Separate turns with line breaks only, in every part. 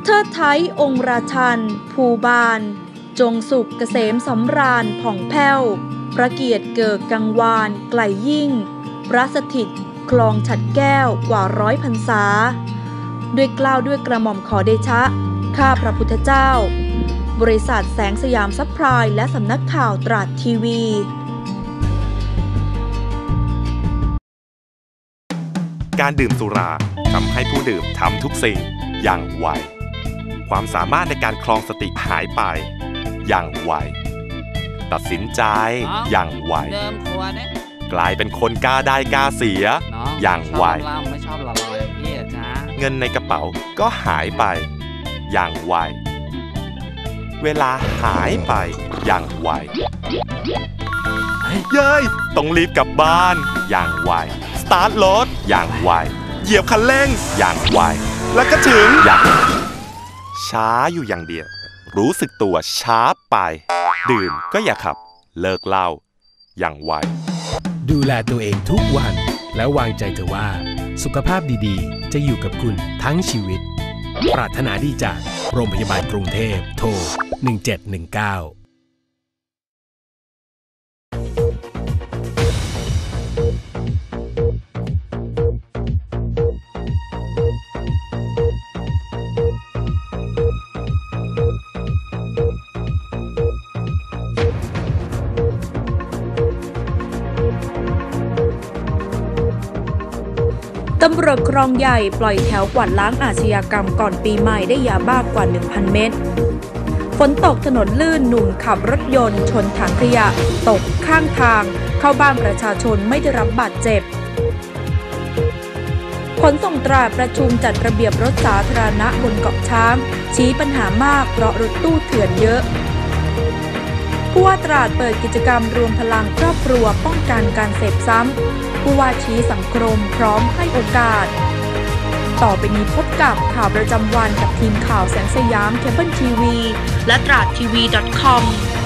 เทิดไทยองค์ราชันภูบาลจงสุขเกษมสำราญผ่องแผ้วพระเกียรติเกิดกังวานไกลยิ่งพระสถิตคลองฉัตรแก้วกว่า100 พรรษาด้วยเกล้าด้วยกระหม่อมขอเดชะข้าพระพุทธเจ้าบริษัทแสงสยามซัพพลายและสำนักข่าวตราดทีวี
การดื่มสุราทำให้ผู้ดื่มทำทุกสิ่งอย่างไวความสามารถในการครองสติหายไปอย่างไวตัดสินใจอย่างไวกลายเป็นคนกล้าได้กล้าเสียอย่างไวเงินในกระเป๋าก็หายไปอย่างไวเวลาหายไปอย่างไวเย้ยต้องรีบกลับบ้านอย่างไวสตาร์ทรถอย่างไวเหยียบคันเร่งอย่างไวแล้วก็ถึงอย่างช้าอยู่อย่างเดียวรู้สึกตัวช้าไปดื่มก็อย่าขับเลิกเหล้าอย่างไว
ดูแลตัวเองทุกวันแล้ววางใจเถอะว่าสุขภาพดีๆจะอยู่กับคุณทั้งชีวิตปรารถนาดีจากโรงพยาบาลกรุงเทพโทร1719
ตำรวจคลองใหญ่ปล่อยแถวกวาดล้างอาชญากรรมก่อนปีใหม่ได้ยาบ้ากว่า 1,000 เม็ดฝนตกถนนลื่นหนุ่มขับรถยนต์ชนถังขยะตกข้างทางเข้าบ้านประชาชนไม่ได้รับบาดเจ็บขนส่งตราดประชุมจัดระเบียบรถสาธารณะบนเกาะช้างชี้ปัญหามากเพราะรถตู้เถื่อนเยอะผู้ว่าตราดเปิดกิจกรรมรวมพลังครอบครัวป้องกันการเสพซ้ำผู้ว่าชี้สังคมพร้อมให้โอกาสต่อไปนี้พบกับข่าวประจำวันกับทีมข่าวแสงสยามเคเบิลทีวีและตราดทีวี .com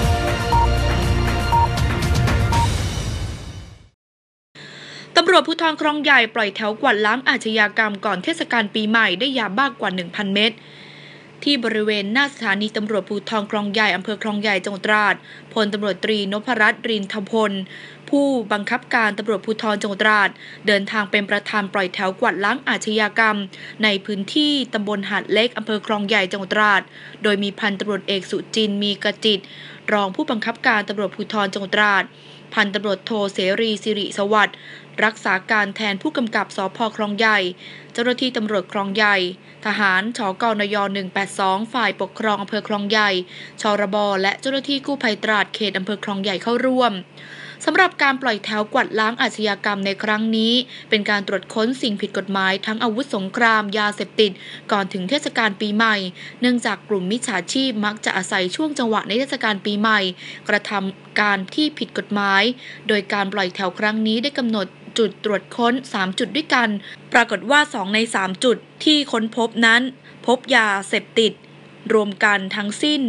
ตำรวจภูธรคลองใหญ่ปล่อยแถวกวาดล้างอาชญากรรมก่อนเทศกาลปีใหม่ได้ยาบ้ากว่า 1,000 เม็ดที่บริเวณหน้าสถานีตำรวจภูธรคลองใหญ่อำเภอคลองใหญ่จังหวัดตราดพลตำรวจตรีนพรัตน์รินทพลผู้บังคับการตำรวจภูธรจังหวัดตราดเดินทางเป็นประธานปล่อยแถวกวาดล้างอาชญากรรมในพื้นที่ตำบลหาดเล็กอำเภอคลองใหญ่จังหวัดตราดโดยมีพันตำรวจเอกสุจินต์มีกจิตรองผู้บังคับการตำรวจภูธรจังหวัดตราดพันตำรวจโทเสรีสิริสวัสดิ์รักษาการแทนผู้กำกับสภ.คลองใหญ่เจ้าหน้าที่ตำรวจคลองใหญ่ทหารชกนย182ฝ่ายปกครองอำเภอคลองใหญ่ชรบและเจ้าหน้าที่กู้ภัยตราดเขตอำเภอคลองใหญ่เข้าร่วมสำหรับการปล่อยแถวกวาดล้างอาชญากรรมในครั้งนี้เป็นการตรวจค้นสิ่งผิดกฎหมายทั้งอาวุธสงครามยาเสพติดก่อนถึงเทศกาลปีใหม่เนื่องจากกลุ่มมิจฉาชีพมักจะอาศัยช่วงจังหวะในเทศกาลปีใหม่กระทำการที่ผิดกฎหมายโดยการปล่อยแถวครั้งนี้ได้กำหนดจุดตรวจค้น3จุดด้วยกันปรากฏว่า2ใน3จุดที่ค้นพบนั้นพบยาเสพติดรวมกันทั้งสิ้น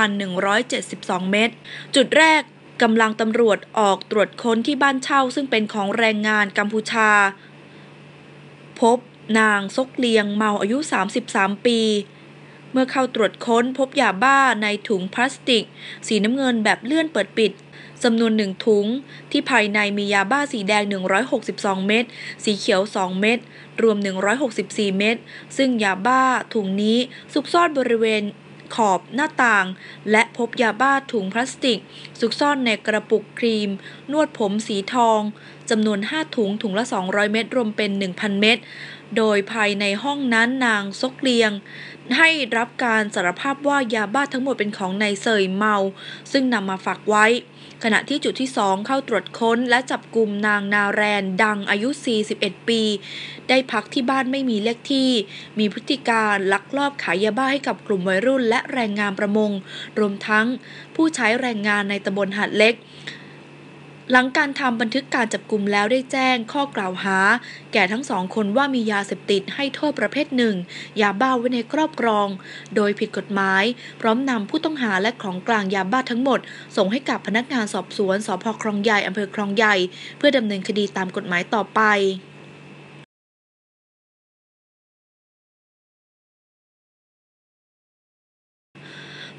1,172 เม็ดจุดแรกกำลังตำรวจออกตรวจค้นที่บ้านเช่าซึ่งเป็นของแรงงานกัมพูชาพบนางซกเลียงเมาอายุ33 ปีเมื่อเข้าตรวจค้นพบยาบ้าในถุงพลาสติกสีน้ำเงินแบบเลื่อนเปิดปิดจำนวน1ถุงที่ภายในมียาบ้าสีแดง162เม็ดสีเขียว2เม็ดรวม164เม็ดซึ่งยาบ้าถุงนี้ซุกซ่อนบริเวณขอบหน้าต่างและพบยาบ้าถุงพลาสติกซุกซ่อนในกระปุกครีมนวดผมสีทองจำนวน5ถุงถุงละ200เม็ดรวมเป็น 1,000 เม็ดโดยภายในห้องนั้นนางซกเลียงให้รับการสารภาพว่ายาบ้าทั้งหมดเป็นของนายเสยเมาซึ่งนำมาฝากไว้ขณะที่จุดที่2เข้าตรวจค้นและจับกุมนางนาแรนดังอายุ41ปีได้พักที่บ้านไม่มีเลขที่มีพฤติการลักลอบขายยาบ้าให้กับกลุ่มวัยรุ่นและแรงงานประมงรวมทั้งผู้ใช้แรงงานในตำบลหาดเล็กหลังการทำบันทึกการจับกุมแล้วได้แจ้งข้อกล่าวหาแก่ทั้ง2คนว่ามียาเสพติดให้โทษประเภทหนึ่งยาบ้าไว้ในครอบครองโดยผิดกฎหมายพร้อมนำผู้ต้องหาและของกลางยาบ้าทั้งหมดส่งให้กับพนักงานสอบสวนสภ.คลองใหญ่อำเภอคลองใหญ่เพื่อดำเนินคดีตามกฎหมายต่อไป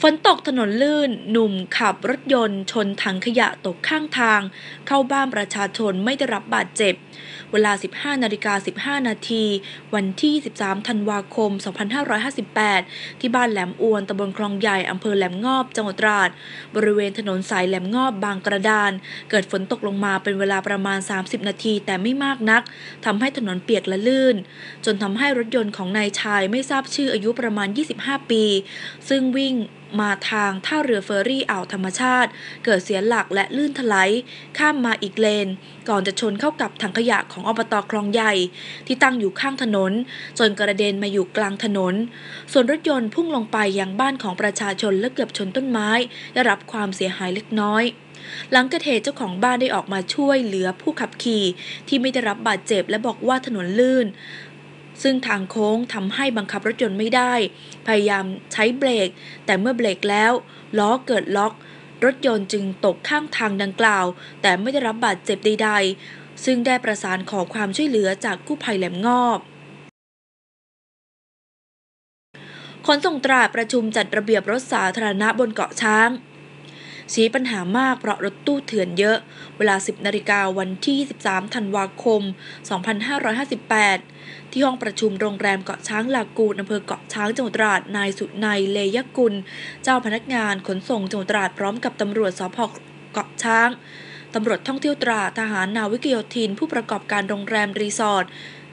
ฝนตกถนนลื่นหนุ่มขับรถยนต์ชนถังขยะตกข้างทางเข้าบ้านประชาชนไม่ได้รับบาดเจ็บเวลา 15:15 นาทีวันที่13ธันวาคม 2558ที่บ้านแหลมอวนตำบลคลองใหญ่อำเภอแหลมงอบจังหวัดตราดบริเวณถนนสายแหลมงอบบางกระดานเกิดฝนตกลงมาเป็นเวลาประมาณ30นาทีแต่ไม่มากนักทำให้ถนนเปียกและลื่นจนทำให้รถยนต์ของนายชายไม่ทราบชื่ออายุประมาณ25ปีซึ่งวิ่งมาทางท่าเรือเฟอร์รี่อ่าวธรรมชาติเกิดเสียหลักและลื่นถลายข้ามมาอีกเลนก่อนจะชนเข้ากับถังขยะของอบต.คลองใหญ่ที่ตั้งอยู่ข้างถนนจนกระเด็นมาอยู่กลางถนนส่วนรถยนต์พุ่งลงไปยังบ้านของประชาชนและเกือบชนต้นไม้ได้รับความเสียหายเล็กน้อยหลังเกิดเหตุเจ้าของบ้านได้ออกมาช่วยเหลือผู้ขับขี่ที่ไม่ได้รับบาดเจ็บและบอกว่าถนนลื่นซึ่งทางโค้งทำให้บังคับรถยนต์ไม่ได้พยายามใช้เบรกแต่เมื่อเบรกแล้วล้อเกิดล็อกรถยนต์จึงตกข้างทางดังกล่าวแต่ไม่ได้รับบาดเจ็บใดๆซึ่งได้ประสานขอความช่วยเหลือจากกู้ภัยแหลมงอบขนส่งตราดประชุมจัดระเบียบรถสาธารณะบนเกาะช้างชี้ปัญหามากเพราะรถตู้เถื่อนเยอะเวลา 10 นาฬิกาวันที่23ธันวาคม 2558ที่ห้องประชุมโรงแรมเกาะช้างลากูนอำเภอเกาะช้างจังหวัดตราดนายสุนัยเลยกุลเจ้าพนักงานขนส่งจังหวัดตราดพร้อมกับตำรวจสภ.เกาะช้างตำรวจท่องเที่ยวตราดทหารนาวิกโยธินผู้ประกอบการโรงแรมรีสอร์ท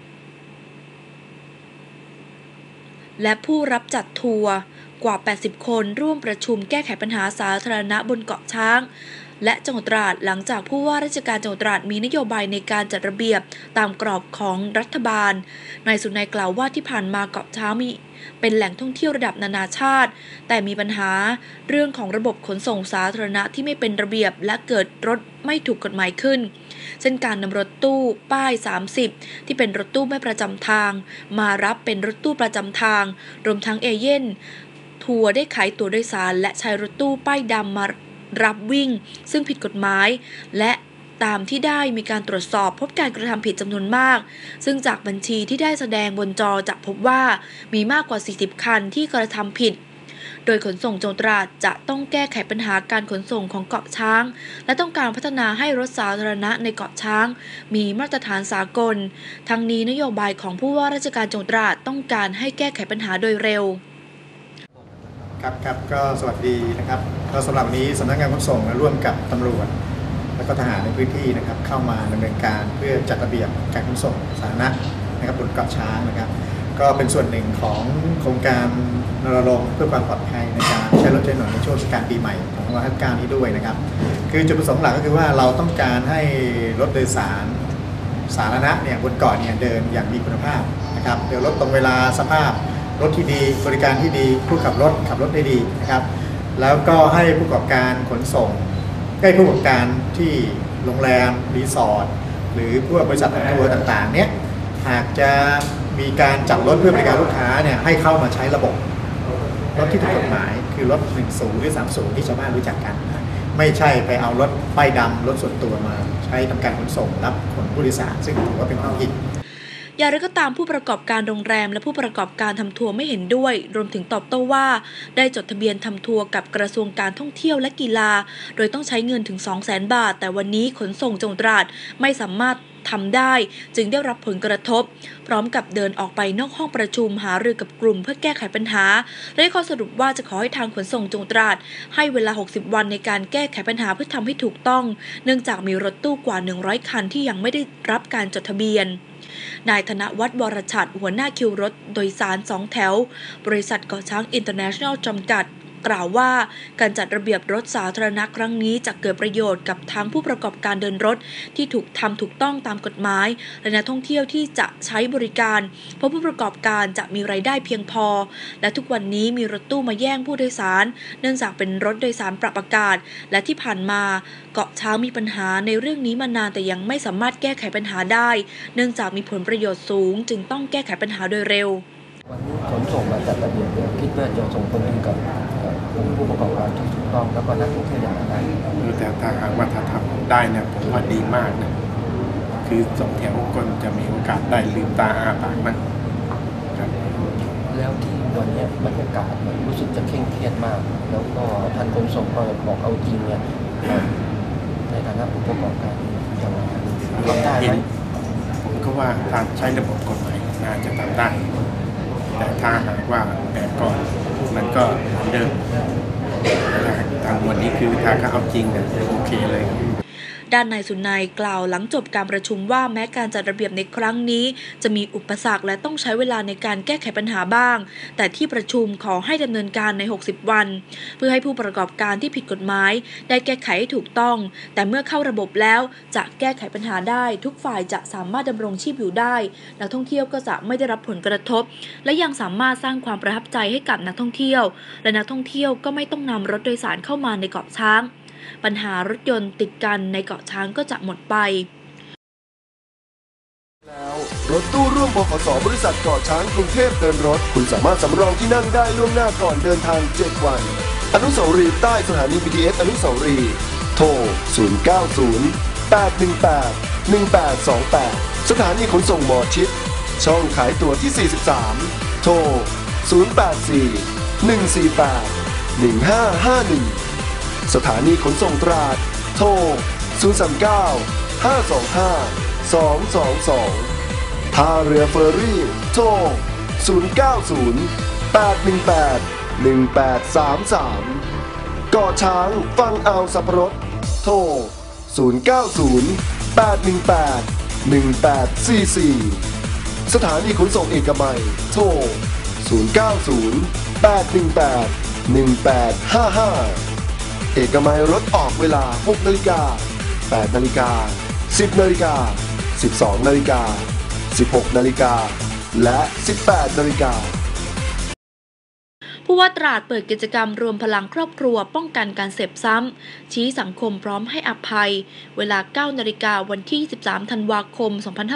และผู้รับจัดทัวร์กว่า80คนร่วมประชุมแก้ไขปัญหาสาธารณะบนเกาะช้างและจังหวัดตราดหลังจากผู้ว่าราชการจังหวัดตราดมีนโยบายในการจัดระเบียบตามกรอบของรัฐบาลนายสุนัยกล่าวว่าที่ผ่านมาเกาะช้างมีเป็นแหล่งท่องเที่ยวระดับนานาชาติแต่มีปัญหาเรื่องของระบบขนส่งสาธารณะที่ไม่เป็นระเบียบและเกิดรถไม่ถูกกฎหมายขึ้นเช่นการนำรถตู้ป้าย30ที่เป็นรถตู้ไม่ประจำทางมารับเป็นรถตู้ประจำทางรวมทั้งเอเย่นทัวร์ได้ขายตั๋วโดยสารและใช้รถตู้ป้ายดำมารับวิ่งซึ่งผิดกฎหมายและตามที่ได้มีการตรวจสอบพบการกระทำผิดจำนวนมากซึ่งจากบัญชีที่ได้แสดงบนจอจะพบว่ามีมากกว่า40คันที่กระทำผิดโดยขนส่งจังหวัดตราดจะต้องแก้ไขปัญหาการขนส่งของเกาะช้างและต้องการพัฒนาให้รถสาธารณะในเกาะช้างมีมาตรฐานสากลทั้งนี้นโยบายของผู้ว่าราชการจังหวัดตราดต้องการให้แก้ไขปัญหาโดยเร็ว
ครับก็สวัสดีนะครับก็สำหรับวันนี้สำนักงานขนส่งร่วมกับตำรวจและก็ทหารในพื้นที่นะครับเข้ามาดำเนินการเพื่อจัดระเบียบการขนส่งสาธารณะนะครับบนเกาะช้างนะครับก็เป็นส่วนหนึ่งของโครงการรณรงค์เพื่อความปลอดภัยในการใช้รถใช้ถนนในช่วงเทศกาลปีใหม่ของ2559นี้ด้วยนะครับคือจุดประสงค์หลักก็คือว่าเราต้องการให้รถโดยสารสาธารณะเนี่ยบนเกาะเนี่ยเดินอย่างมีคุณภาพนะครับเดินรถตรงเวลาสภาพรถที่ดีบริการที่ดีผู้ขับรถได้ดีนะครับแล้วก็ให้ผู้ประกอบการขนส่งให้ผู้ประกอบการที่โรงแรมรีสอร์ทหรือพวกบริษัททัวร์ต่างๆเนี่ยหากจะมีการจัดรถเพื่อบริการลูกค้าเนี่ยให้เข้ามาใช้ระบบรถที่ถูกกฎหมายคือรถ10หรือ30ที่ชาวบ้านรู้จักกันไม่ใช่ไปเอารถป้ายดำรถส่วนตัวมาใช้ทำการขนส่งรับขนผู้โดยสารซึ่งถือว่าเป็นความผิด
อย่างไรก็ตามผู้ประกอบการโรงแรมและผู้ประกอบการทำทัวร์ไม่เห็นด้วยรวมถึงตอบโต้ว่าได้จดทะเบียนทำทัวร์กับกระทรวงการท่องเที่ยวและกีฬาโดยต้องใช้เงินถึง 200,000 บาทแต่วันนี้ขนส่งจังหวัดตราดไม่สามารถทำได้จึงได้รับผลกระทบพร้อมกับเดินออกไปนอกห้องประชุมหารือกับกลุ่มเพื่อแก้ไขปัญหาและได้ข้อสรุปว่าจะขอให้ทางขนส่งจังหวัดตราดให้เวลา60วันในการแก้ไขปัญหาเพื่อทำให้ถูกต้องเนื่องจากมีรถตู้กว่า100คันที่ยังไม่ได้รับการจดทะเบียนนายธนวัฒน์วรชัดหัวหน้าคิวรถโดยสาร2แถวบริษัทเกาะช้างอินเตอร์เนชั่นแนลจำกัดกล่าวว่าการจัดระเบียบรถสาธารณะครั้งนี้จะเกิดประโยชน์กับทั้งผู้ประกอบการเดินรถที่ถูกต้องตามกฎหมายและนักท่องเที่ยวที่จะใช้บริการเพราะผู้ประกอบการจะมีรายได้เพียงพอและทุกวันนี้มีรถตู้มาแย่งผู้โดยสารเนื่องจากเป็นรถโดยสารปรับอากาศและที่ผ่านมาเกาะช้างมีปัญหาในเรื่องนี้มานานแต่ยังไม่สามารถแก้ไขปัญหาได้เนื่องจากมีผลประโยชน์สูงจึงต้องแก้ไขปัญหาโดยเร็ว
วันนี้ขนส่งมาจัดระเบียบคิดว่าจะส่งผลดีกับผู้ประกอบการที่ถูกต้องแล้วก็นักท่องเที่ยวอย่างไร
คือแต่ถ้าหากว่าถ้าทำได้เนี่ยผมว่าดีมากนะคือสองแถวคนจะมีโอกาสได้ลืมตาอ้าปากมั้งครับ
แล้วที่โดวันนี้บรรยากาศมันรู้สึกจะเคร่งเครียดมากแล้วก็ท่านขนส่งก็บอกเอาจริงเนี่ยในฐานะผู้ประกอบการทำได้ไหม
ผมก็ว่าถ้าใช้ระบบกฎหมายน่าจะทำได้แต่ถ้าหากว่าแบบก่อนมันก็เหมือนเดิมทางวันนี้คือถ้าเขาเอาจริงเนี่ยโอเคเลย
ด้านนายสุนัยกล่าวหลังจบการประชุมว่าแม้การจัดระเบียบในครั้งนี้จะมีอุปสรรคและต้องใช้เวลาในการแก้ไขปัญหาบ้างแต่ที่ประชุมขอให้ดำเนินการใน60วันเพื่อให้ผู้ประกอบการที่ผิดกฎหมายได้แก้ไขให้ถูกต้องแต่เมื่อเข้าระบบแล้วจะแก้ไขปัญหาได้ทุกฝ่ายจะสามารถดำรงชีพอยู่ได้นักท่องเที่ยวก็จะไม่ได้รับผลกระทบและยังสามารถสร้างความประทับใจให้กับนักท่องเที่ยวและนักท่องเที่ยวก็ไม่ต้องนำรถโดยสารเข้ามาในเกาะช้างปัญหารถยนต์ติดกันในเกาะช้างก็จะหมดไป
แล้วรถตู้ร่วมบขส.บริษัทเกาะช้างกรุงเทพเดินรถคุณสามารถสำรองที่นั่งได้ล่วงหน้าก่อนเดินทาง7วันอนุสาวรีย์ใต้สถานี BTS อนุสาวรีย์โทร 090-818-1828 สถานีขนส่งหมอชิดช่องขายตั๋วที่ 43 โทร 084-148-1551สถานีขนส่งตราดโทร 039-525-222 ท่าเรือเฟอร์รี่โทร 090-818-1833 เกาะช้างฟังอ่าวสับปะรดโทร 090-818-1844 สถานีขนส่งเอกมัยโทร 090-818-1855เอกมัยรถออกเวลา 6 นาฬิกา 8 นาฬิกา 10 นาฬิกา 12 นาฬิกา 16 นาฬิกา และ 18 นาฬิกา
ผู้ว่าตราดเปิดกิจกรรมรวมพลังครอบครัวป้องกันการเสพซ้ำชี้สังคมพร้อมให้อภัยเวลา 9 นาฬิกาวันที่ 23 ธันวาคม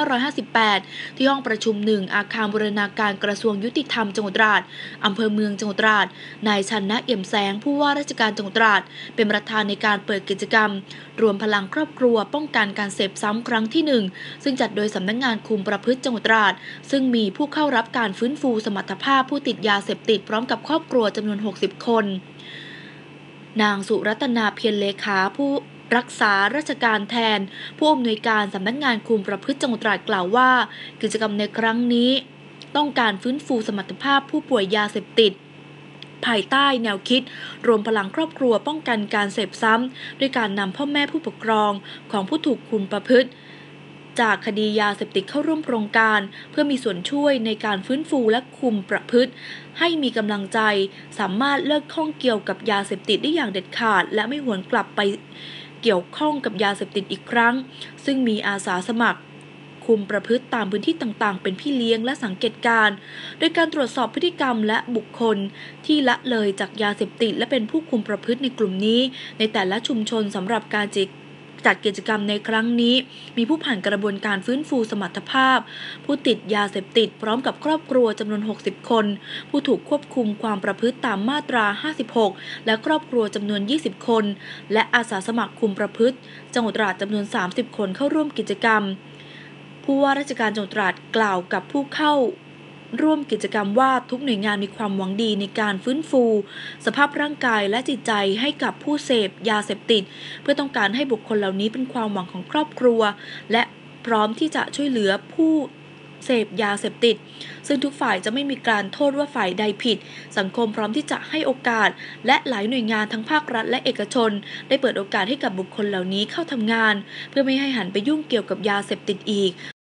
2558 ที่ห้องประชุม 1 อาคารบูรณาการกระทรวงยุติธรรมจังหวัดตราดอำเภอเมืองจังหวัดตราดนายชันนะเอี่ยมแสงผู้ว่าราชการจังหวัดตราดเป็นประธานในการเปิดกิจกรรมรวมพลังครอบครัวป้องกันการเสพซ้ำครั้งที่ 1ซึ่งจัดโดยสำนักงานคุมประพฤติจังหวัดตราดซึ่งมีผู้เข้ารับการฟื้นฟูสมรรถภาพผู้ติดยาเสพติดพร้อมกับครอบครัวจำนวน60 คนนางสุรัตนาเพียรเลขาผู้รักษาราชการแทนผู้อำนวยการสำนักงานคุมประพฤติจังหวัดตราดกล่าวว่ากิจกรรมในครั้งนี้ต้องการฟื้นฟูสมรรถภาพผู้ป่วยยาเสพติดภายใต้แนวคิดรวมพลังครอบครัวป้องกันการเสพซ้ำด้วยการนำพ่อแม่ผู้ปกครองของผู้ถูกคุมประพฤติจากคดียาเสพติดเข้าร่วมโครงการเพื่อมีส่วนช่วยในการฟื้นฟูและคุมประพฤติให้มีกำลังใจสามารถเลิกข้องเกี่ยวกับยาเสพติดได้อย่างเด็ดขาดและไม่หวนกลับไปเกี่ยวข้องกับยาเสพติดอีกครั้งซึ่งมีอาสาสมัครคุมประพฤติตามพื้นที่ต่างๆเป็นพี่เลี้ยงและสังเกตการณ์โดยการตรวจสอบพฤติกรรมและบุคคลที่ละเลยจากยาเสพติดและเป็นผู้คุมประพฤติในกลุ่มนี้ในแต่ละชุมชนสำหรับการจัดกิจกรรมในครั้งนี้มีผู้ผ่านกระบวนการฟื้นฟูสมรรถภาพผู้ติดยาเสพติดพร้อมกับครอบครัวจำนวน60คนผู้ถูกควบคุมความประพฤติตามมาตรา56และครอบครัวจำนวน20คนและอาสาสมัครคุมประพฤติจังหวัดตราดจำนวน30คนเข้าร่วมกิจกรรมผู้ว่าราชการจังหวัดตราดกล่าวกับผู้เข้าร่วมกิจกรรมว่าทุกหน่วยงานมีความหวังดีในการฟื้นฟูสภาพร่างกายและจิตใจให้กับผู้เสพยาเสพติดเพื่อต้องการให้บุคคลเหล่านี้เป็นความหวังของครอบครัวและพร้อมที่จะช่วยเหลือผู้เสพยาเสพติดซึ่งทุกฝ่ายจะไม่มีการโทษว่าฝ่ายใดผิดสังคมพร้อมที่จะให้โอกาสและหลายหน่วยงานทั้งภาครัฐและเอกชนได้เปิดโอกาสให้กับบุคคลเหล่านี้เข้าทำงานเพื่อไม่ให้หันไปยุ่งเกี่ยวกับยาเสพติดอีก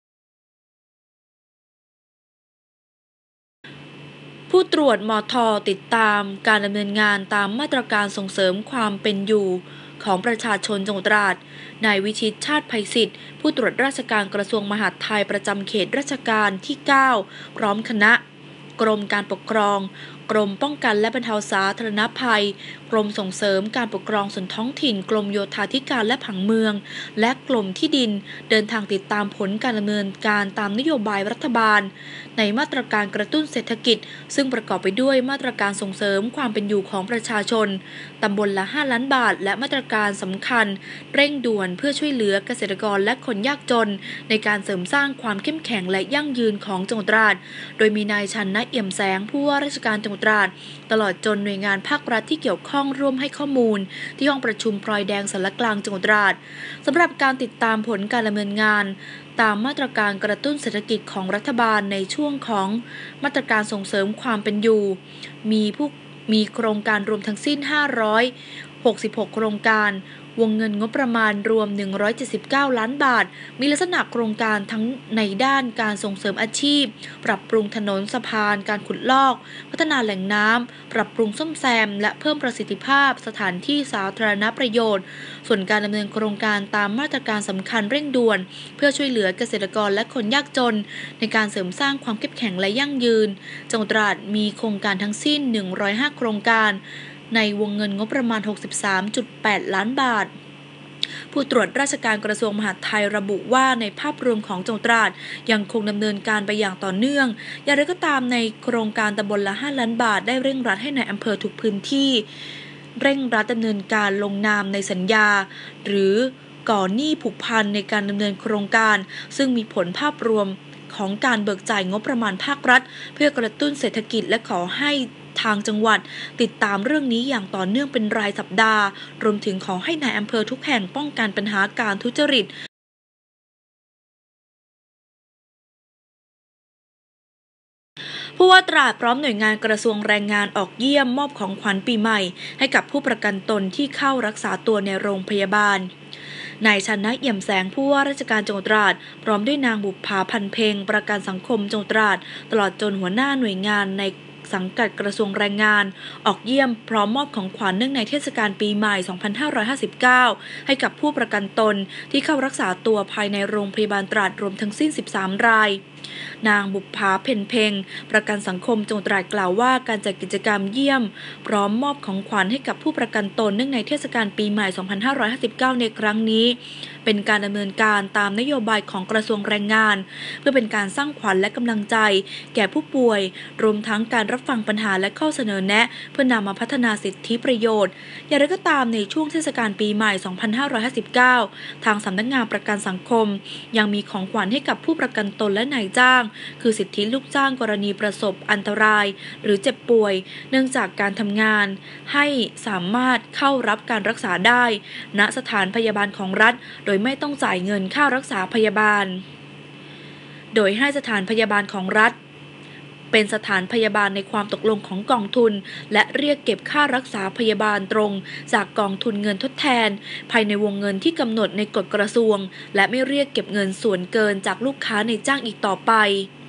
ผู้ตรวจมท.ติดตามการดำเนินงานตามมาตรการส่งเสริมความเป็นอยู่ของประชาชนจังหวัดตราดนายวิชิตชาติไพศิษฐ์ผู้ตรวจราชการกระทรวงมหาดไทยประจำเขตราชการที่9พร้อมคณะกรมการปกครองกรมป้องกันและบรรเทาสาธารณภัยกรมส่งเสริมการปกครองส่วนท้องถิ่นกรมโยธาธิการและผังเมืองและกรมที่ดินเดินทางติดตามผลการดำเนินการตามนโยบายรัฐบาลในมาตรการกระตุ้นเศรษฐกิจซึ่งประกอบไปด้วยมาตรการส่งเสริมความเป็นอยู่ของประชาชนตำบลละ5 ล้านบาทและมาตรการสำคัญเร่งด่วนเพื่อช่วยเหลือเกษตรกรและคนยากจนในการเสริมสร้างความเข้มแข็งและยั่งยืนของจังหวัดตราดโดยมีนายชันนะเอี่ยมแสงผู้ว่าราชการจังหวัดตราดตลอดจนหน่วยงานภาครัฐที่เกี่ยวข้องร่วมให้ข้อมูลที่ห้องประชุมพลอยแดงสารกลางจังหวัดตราดสำหรับการติดตามผลการดำเนินงานตามมาตรการกระตุ้นเศรษฐกิจของรัฐบาลในช่วงของมาตรการส่งเสริมความเป็นอยู่มีโครงการรวมทั้งสิ้น566โครงการวงเงินงบประมาณรวม179 ล้านบาทมีลักษณะโครงการทั้งในด้านการส่งเสริมอาชีพปรับปรุงถนนสะพานการขุดลอกพัฒนาแหล่งน้ำปรับปรุงซ่อมแซมและเพิ่มประสิทธิภาพสถานที่สาธารณประโยชน์ส่วนการดำเนินโครงการตามมาตรการสำคัญเร่งด่วนเพื่อช่วยเหลือเกษตรกรและคนยากจนในการเสริมสร้างความเข้มแข็งและยั่งยืนจังหวัดตราดมีโครงการทั้งสิ้น105โครงการในวงเงินงบประมาณ 63.8 ล้านบาทผู้ตรวจราชการกระทรวงมหาดไทยระบุว่าในภาพรวมของจังหวัดตราดยังคงดำเนินการไปอย่างต่อเนื่องอย่างไรก็ตามในโครงการตำบลละ5 ล้านบาทได้เร่งรัดให้ในอำเภอทุกพื้นที่เร่งรัดดำเนินการลงนามในสัญญาหรือก่อหนี้ผูกพันในการดำเนินโครงการซึ่งมีผลภาพรวมของการเบิกจ่ายงบประมาณภาครัฐเพื่อกระตุ้นเศรษฐกิจและขอให้ทางจังหวัดติดตามเรื่องนี้อย่างต่อเนื่องเป็นรายสัปดาห์รวมถึงขอให้นายอำเภอทุกแห่งป้องกันปัญหาการทุจริตผู้ว่าตราดพร้อมหน่วยงานกระทรวงแรงงานออกเยี่ยมมอบของขวัญปีใหม่ให้กับผู้ประกันตนที่เข้ารักษาตัวในโรงพยาบาลนายชันนะเอี่ยมแสงผู้ว่าราชการจังหวัดตราดพร้อมด้วยนางบุภาพันเพ็งประกันสังคมจังหวัดตราดตลอดจนหัวหน้าหน่วยงานในสังกัดกระทรวงแรงงานออกเยี่ยมพร้อมมอบของขวัญเนื่องในเทศกาลปีใหม่ 2559 ให้กับผู้ประกันตนที่เข้ารักษาตัวภายในโรงพยาบาลตราดรวมทั้งสิ้น13 รายนางบุภาเพ็ญเพ็งประกันสังคมจังหวัดตราดกล่าวว่าการจัดกิจกรรมเยี่ยมพร้อมมอบของขวัญให้กับผู้ประกันตนเนื่องในเทศกาลปีใหม่ 2559 ในครั้งนี้เป็นการดำเนินการตามนโยบายของกระทรวงแรงงานเพื่อเป็นการสร้างขวัญและกำลังใจแก่ผู้ป่วยรวมทั้งการรับฟังปัญหาและข้อเสนอแนะเพื่อนำมาพัฒนาสิทธิประโยชน์อย่างไรก็ตามในช่วงเทศกาลปีใหม่ 2559 ทางสำนักงานประกันสังคมยังมีของขวัญให้กับผู้ประกันตนและนายจ้างคือสิทธิลูกจ้างกรณีประสบอันตรายหรือเจ็บป่วยเนื่องจากการทำงานให้สามารถเข้ารับการรักษาได้ณสถานพยาบาลของรัฐโดยไม่ต้องจ่ายเงินค่ารักษาพยาบาลโดยให้สถานพยาบาลของรัฐเป็นสถานพยาบาลในความตกลงของกองทุนและเรียกเก็บค่ารักษาพยาบาลตรงจากกองทุนเงินทดแทนภายในวงเงินที่กำหนดในกฎกระทรวงและไม่เรียกเก็บเงินส่วนเกินจากลูกค้าในจ้างอีกต่อไป